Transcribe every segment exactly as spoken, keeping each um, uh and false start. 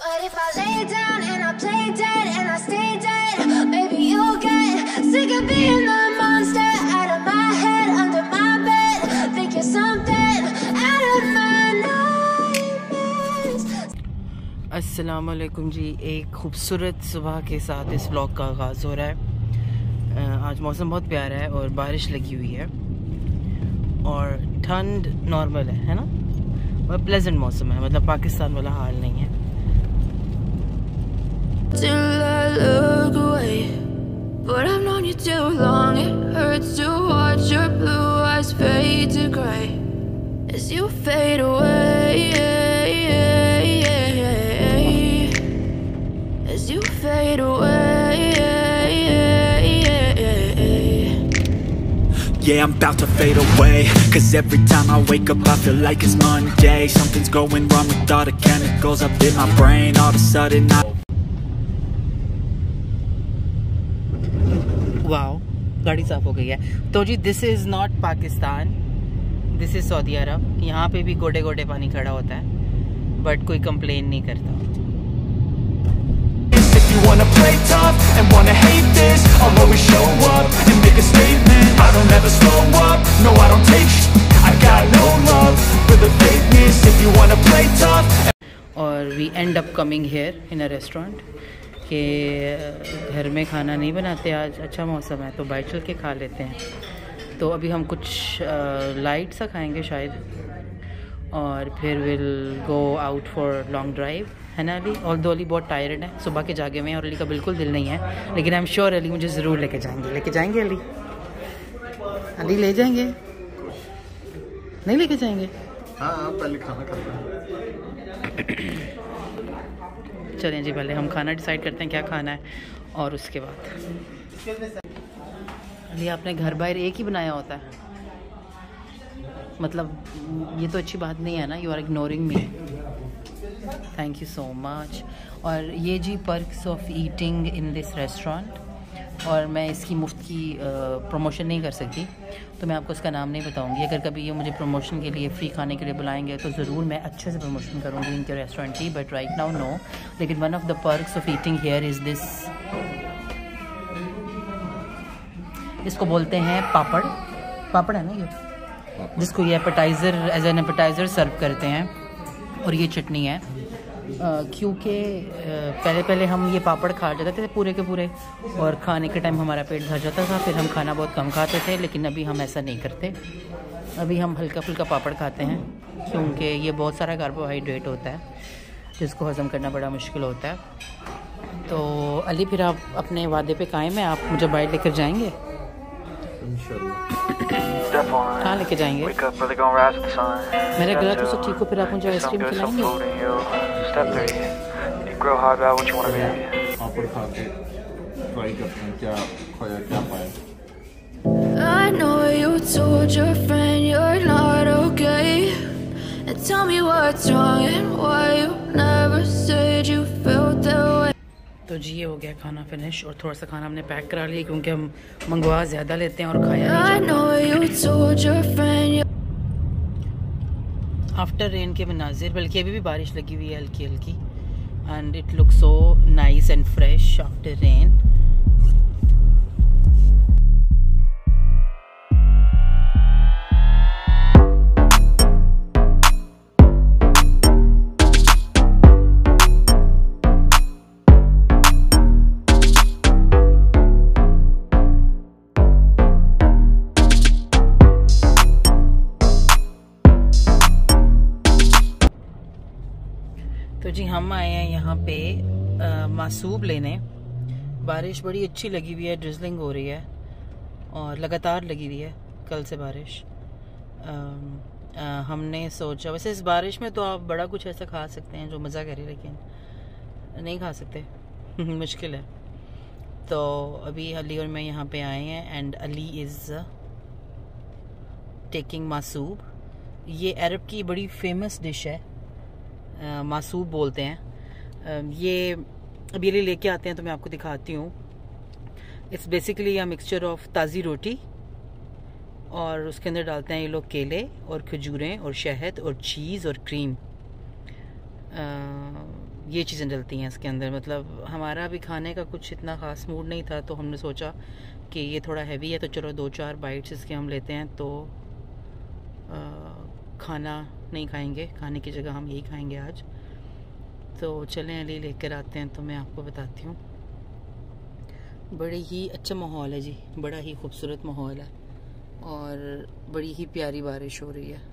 But if I lay down and I play dead and I stay dead, maybe you'll get sick of being the monster out of my head, under my bed. Think you're something out of my nightmares. अस्सलाम वालेकुम जी। एक खूबसूरत सुबह के साथ इस vlog का आगाज़ हो रहा है। आज मौसम बहुत प्यारा है और बारिश लगी हुई है और ठंड नॉर्मल है है ना, और प्लेजेंट मौसम है, मतलब पाकिस्तान वाला हाल नहीं है। Till I look away, but I've known you too long. It hurts to watch your blue eyes fade to gray as you fade away, as you fade away. Yeah, I'm about to fade away, cause every time I wake up I feel like it's Monday. Something's going wrong with all the chemicals up in my brain. All of a sudden I wow, गाड़ी साफ हो गई है। तो जी this is not Pakistan, this is Saudi Arab. यहाँ पे भी गोडे गोडे पानी खड़ा होता है बट कोई कंप्लेन नहीं करता। If you wanna play tough and wanna hate this, I'll always show up and make a statement. I don't ever slow up, no I don't take sh- I got no love for the fakeness. If you wanna play tough. और we end up coming here in a restaurant कि घर में खाना नहीं बनाते, आज अच्छा मौसम है तो बाहर चल के खा लेते हैं। तो अभी हम कुछ लाइट सा खाएंगे शायद, और फिर will go out for long drive, है ना अली? और दो अली बहुत टायर्ड है, सुबह के जागे हुए हैं और अली का बिल्कुल दिल नहीं है, लेकिन आई एम श्योर अली मुझे ज़रूर लेके जाएंगे। लेके जाएंगे अली? अली ले जाएंगे? नहीं लेके जाएंगे? हाँ, पहले खाना खाते हैं। चलें जी, पहले हम खाना डिसाइड करते हैं क्या खाना है और उसके बाद। अली आपने घर बाहर एक ही बनाया होता है, मतलब ये तो अच्छी बात नहीं है ना। You are ignoring me, thank you so much. और ये जी perks of eating in this restaurant, और मैं इसकी मुफ्त की प्रमोशन नहीं कर सकती तो मैं आपको इसका नाम नहीं बताऊंगी। अगर कभी ये मुझे प्रमोशन के लिए फ्री खाने के लिए बुलाएंगे तो ज़रूर मैं अच्छे से प्रमोशन करूँगी इनके रेस्टोरेंट की, बट राइट नाउ नो। लेकिन one of the perks of eating here is this, इसको बोलते हैं पापड़। पापड़ है ना ये, जिसको ये appetizer as an appetizer serve करते हैं। और ये चटनी है, क्योंकि पहले पहले हम ये पापड़ खा जाते थे पूरे के पूरे, और खाने के टाइम हमारा पेट भर जाता था, फिर हम खाना बहुत कम खाते थे। लेकिन अभी हम ऐसा नहीं करते, अभी हम हल्का फुल्का पापड़ खाते हैं, क्योंकि ये बहुत सारा कार्बोहाइड्रेट होता है जिसको हज़म करना बड़ा मुश्किल होता है। तो अली फिर आप अपने वादे पे कायम हैं, आप मुझे बाहर लेकर जाएंगे? कहाँ लेके जाएंगे? मेरा गला तो सब ठीक हो, फिर आप मुझे आइसक्रीम खिलाएंगे? पापड़ खा के ट्राई करते हैं क्या खोया क्या पाया। I know you told your friend you're not okay, and tell me what's wrong and why you never said you felt that way. तो जी ये हो गया खाना फिनिश, और थोड़ा सा खाना हमने पैक करा लिया क्योंकि हम मंगवा ज़्यादा लेते हैं और खाया नहीं जाता। आफ्टर रेन के मनाजिर, बल्कि अभी भी बारिश लगी हुई है हल्की हल्की, and it looks so nice and fresh after rain. तो जी हम आए हैं यहाँ पे आ, मासूब लेने। बारिश बड़ी अच्छी लगी हुई है, ड्रिजलिंग हो रही है और लगातार लगी हुई है कल से बारिश। आ, आ, हमने सोचा, वैसे इस बारिश में तो आप बड़ा कुछ ऐसा खा सकते हैं जो मज़ा करे, लेकिन नहीं खा सकते मुश्किल है। तो अभी अली और मैं यहाँ पे आए हैं, and Ali is taking masoub. ये अरब की बड़ी फेमस डिश है, Uh, मासूब बोलते हैं। uh, ये अभी ये लेके आते हैं तो मैं आपको दिखाती हूँ। It's basically a mixture of ताज़ी रोटी, और उसके अंदर डालते हैं ये लोग केले और खजूरें और शहद और चीज़ और क्रीम। ये चीज़ें डलती हैं इसके अंदर। मतलब हमारा भी खाने का कुछ इतना ख़ास मूड नहीं था, तो हमने सोचा कि ये थोड़ा हैवी है तो चलो दो चार बाइट्स इसके हम लेते हैं। तो आ, खाना नहीं खाएंगे, खाने की जगह हम यही खाएंगे आज। तो चलें अली लेकर आते हैं, तो मैं आपको बताती हूँ। बड़ी ही अच्छा माहौल है जी, बड़ा ही खूबसूरत माहौल है और बड़ी ही प्यारी बारिश हो रही है।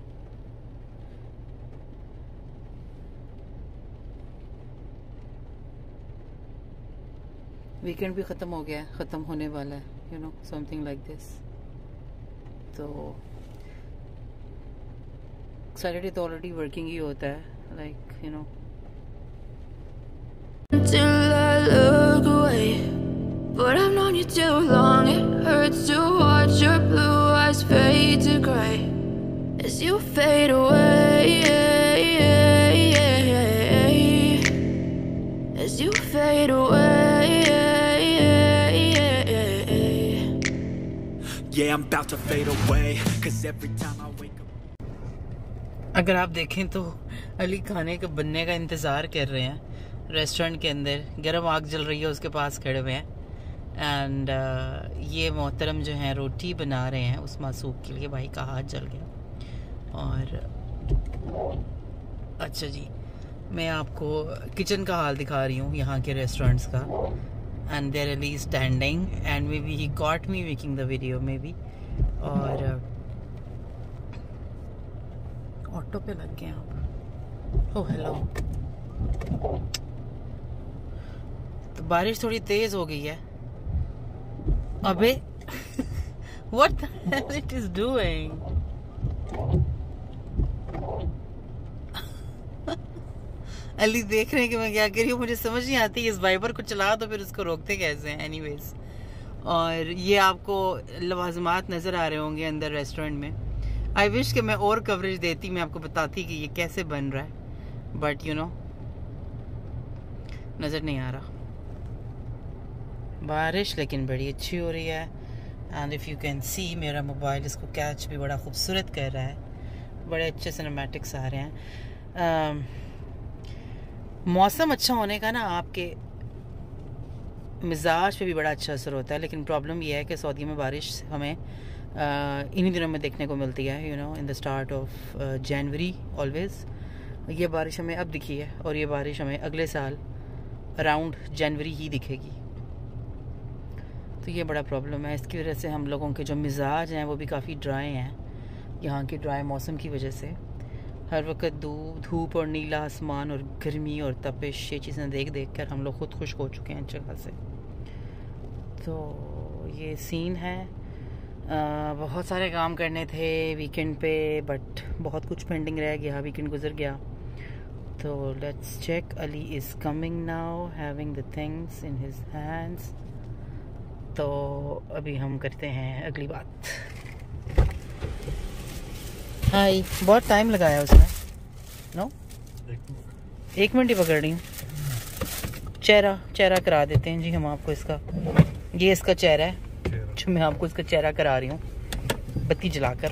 वीकेंड भी ख़त्म हो गया है, ख़त्म होने वाला है, you know something like this. तो सैटरडे तो ऑलरेडी वर्किंग ही होता है, like you know. Till I look away, but I've known you too long. It hurts to watch your blue eyes fade to gray as you fade away, as you fade away. Yeah, I'm about to fade away, 'cause every time I wake up. अगर आप देखें तो अली खाने के बनने का इंतज़ार कर रहे हैं। रेस्टोरेंट के अंदर गर्म आग जल रही है, उसके पास खड़े हुए हैं। एंड uh, ये मोहतरम जो हैं रोटी बना रहे हैं उस मासूक के लिए। भाई का हाथ जल गया। और अच्छा जी, मैं आपको किचन का हाल दिखा रही हूँ यहाँ के रेस्टोरेंट्स का। And there Ali standing and maybe he got me making the video maybe. और ऑटो पे लग गए आप। Oh hello. तो बारिश थोड़ी तेज हो गई है। अबे what the hell it is doing. Ali देख रहे हैं कि मैं क्या कर रही हूँ, मुझे समझ नहीं आती। इस वाइपर को चला तो फिर उसको रोकते कैसे हैं। एनीवेज, और ये आपको लवाजमात नज़र आ रहे होंगे अंदर रेस्टोरेंट में। आई विश कि मैं और कवरेज देती, मैं आपको बताती कि ये कैसे बन रहा है, बट यू नो नज़र नहीं आ रहा। बारिश लेकिन बड़ी अच्छी हो रही है। And if you can see मेरा मोबाइल इसको कैच भी बड़ा खूबसूरत कर रहा है। बड़े अच्छे सिनेमैटिक्स आ रहे हैं। um, मौसम अच्छा होने का ना आपके मिजाज पे भी बड़ा अच्छा असर होता है। लेकिन प्रॉब्लम यह है कि सऊदी में बारिश हमें इन्हीं दिनों में देखने को मिलती है, you know in the start of January always. ये बारिश हमें अब दिखी है और ये बारिश हमें अगले साल अराउंड जनवरी ही दिखेगी। तो ये बड़ा प्रॉब्लम है। इसकी वजह से हम लोगों के जो मिजाज हैं वो भी काफ़ी ड्राई हैं, यहाँ के ड्राई मौसम की वजह से। हर वक्त धूप और नीला आसमान और गर्मी और तपिश, ये चीज़ें देख देख कर हम लोग खुद खुश हो चुके हैं अच्छे खासे। तो ये सीन है। आ, बहुत सारे काम करने थे वीकेंड पे, बट बहुत कुछ पेंडिंग रह गया, वीकेंड गुजर गया। तो let's check. Ali is coming now having the things in his hands. तो अभी हम करते हैं अगली बात। हाय, बहुत टाइम लगाया उसने। नो एक मिनट ही पकड़ रही हूँ। चेहरा चेहरा करा देते हैं जी हम आपको इसका। ये इसका चेहरा है जो मैं आपको इसका चेहरा करा रही हूँ बत्ती जलाकर।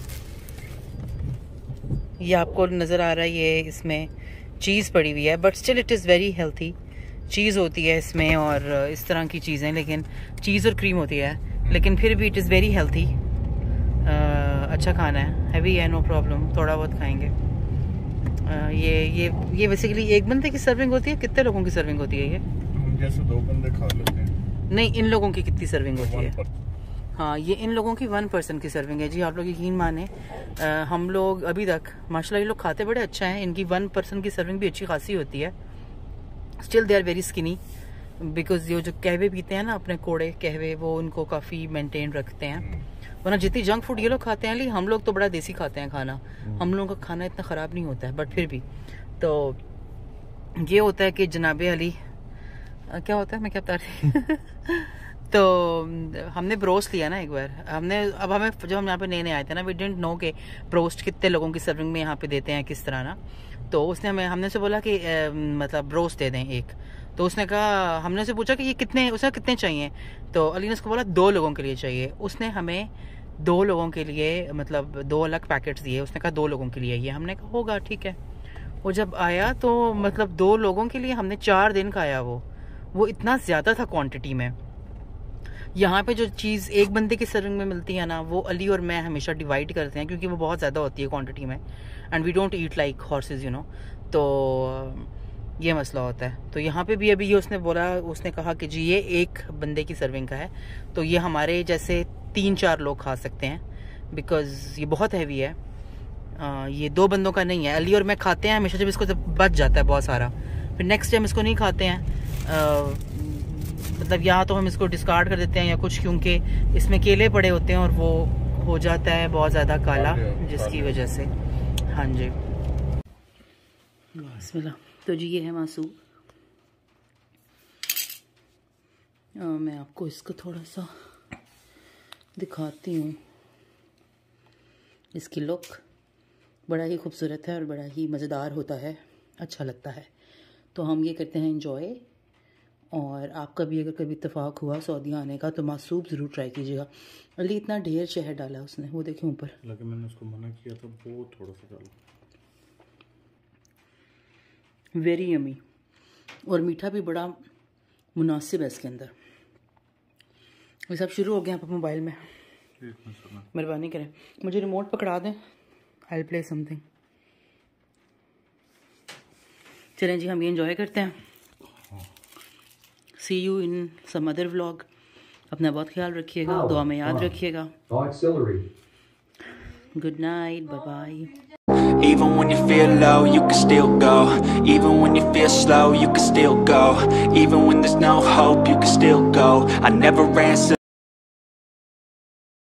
ये आपको नज़र आ रहा है, ये इसमें चीज़ पड़ी हुई है, but still it is very healthy. चीज़ होती है इसमें और इस तरह की चीज़ें, लेकिन चीज़ और क्रीम होती है, लेकिन फिर भी इट इज़ वेरी हेल्थी। अच्छा खाना है, हैवी है, नो प्रॉब्लम, थोड़ा बहुत खाएंगे। आ, ये ये ये बेसिकली एक बंदे की सर्विंग होती है। कितने लोगों की सर्विंग होती है ये? जैसे दो बंदे खा लेते हैं। नहीं, इन लोगों की कितनी सर्विंग होती है? हाँ, ये इन लोगों की वन पर्सन की सर्विंग है जी। आप लोग यकीन माने, आ, हम लोग अभी तक माशाल्लाह ये लोग खाते बड़े अच्छा है। इनकी वन पर्सन की सर्विंग भी अच्छी खासी होती है। Still they are very skinny, because ये जो कहवे पीते हैं ना अपने कोड़े कहवे, वो उनको काफ़ी मेंटेन रखते हैं। वरना जितनी जंक फूड ये लोग खाते हैं, हम लोग तो बड़ा देसी खाते हैं खाना। हम लोगों का खाना इतना ख़राब नहीं होता है, बट फिर भी तो ये होता है कि जनाबे अली आ, क्या होता है, मैं क्या बता रही तो हमने ब्रोस्ट लिया ना एक बार हमने। अब हमें जब हम यहाँ पे नए नए आए थे ना, वी डिडंट नो के ब्रोस्ट कितने लोगों की सर्विंग में यहाँ पे देते हैं किस तरह ना। तो उसने हमें हमने से बोला कि आ, मतलब ब्रोस्ट दे दें एक। तो उसने कहा, हमने उसे पूछा कि ये कितने, उसने कितने चाहिए। तो अली ने उसको बोला दो लोगों के लिए चाहिए। उसने हमें दो लोगों के लिए मतलब दो अलग पैकेट्स दिए। उसने कहा दो लोगों के लिए ये। हमने कहा होगा ठीक है। वो जब आया तो मतलब दो लोगों के लिए हमने चार दिन खाया। वो वो इतना ज़्यादा था क्वांटिटी में। यहाँ पे जो चीज़ एक बंदे की सर्विंग में मिलती है ना, वो अली और मैं हमेशा डिवाइड करते हैं क्योंकि वो बहुत ज़्यादा होती है क्वांटिटी में, and we don't eat like horses you know. तो ये मसला होता है। तो यहाँ पे भी अभी ये उसने बोला, उसने कहा कि जी ये एक बंदे की सर्विंग का है, तो ये हमारे जैसे तीन चार लोग खा सकते हैं बिकॉज़ ये बहुत हैवी है। आ, ये दो बंदों का नहीं है। अली और मैं खाते हैं हमेशा, जब इसको जब बच जाता है बहुत सारा, फिर नेक्स्ट टाइम इसको नहीं खाते हैं। आ, मतलब या तो हम इसको डिस्कार्ड कर देते हैं या कुछ, क्योंकि इसमें केले पड़े होते हैं और वो हो जाता है बहुत ज़्यादा काला, जिसकी वजह से। हाँ जी, बिस्मिल्लाह। तो जी ये है मासूम। मैं आपको इसको थोड़ा सा दिखाती हूँ। इसकी लुक बड़ा ही खूबसूरत है और बड़ा ही मज़ेदार होता है, अच्छा लगता है। तो हम ये करते हैं इंजॉय। और आपका भी अगर कभी इत्तेफाक हुआ सऊदी आने का तो मासूब ज़रूर ट्राई कीजिएगा। अली इतना ढेर शहद डाला उसने, वो देखें ऊपर। लेकिन मैंने उसको मना किया था, वो थोड़ा सा डाला। वेरी यमी, और मीठा भी बड़ा मुनासिब है इसके अंदर। ये सब शुरू हो गया आप मोबाइल में। मेहरबानी करें, मुझे रिमोट पकड़ा दें, आई विल प्ले समथिंग। चलें जी, हम ये एंजॉय करते हैं। See you in some other vlog. अपना बहुत ख्याल रखिएगा, दुआ में याद रखिएगा। Good night, bye bye. Even when you feel low, you can still go. Even when you feel slow, you can still go. Even when there's no hope, you can still go. I never answer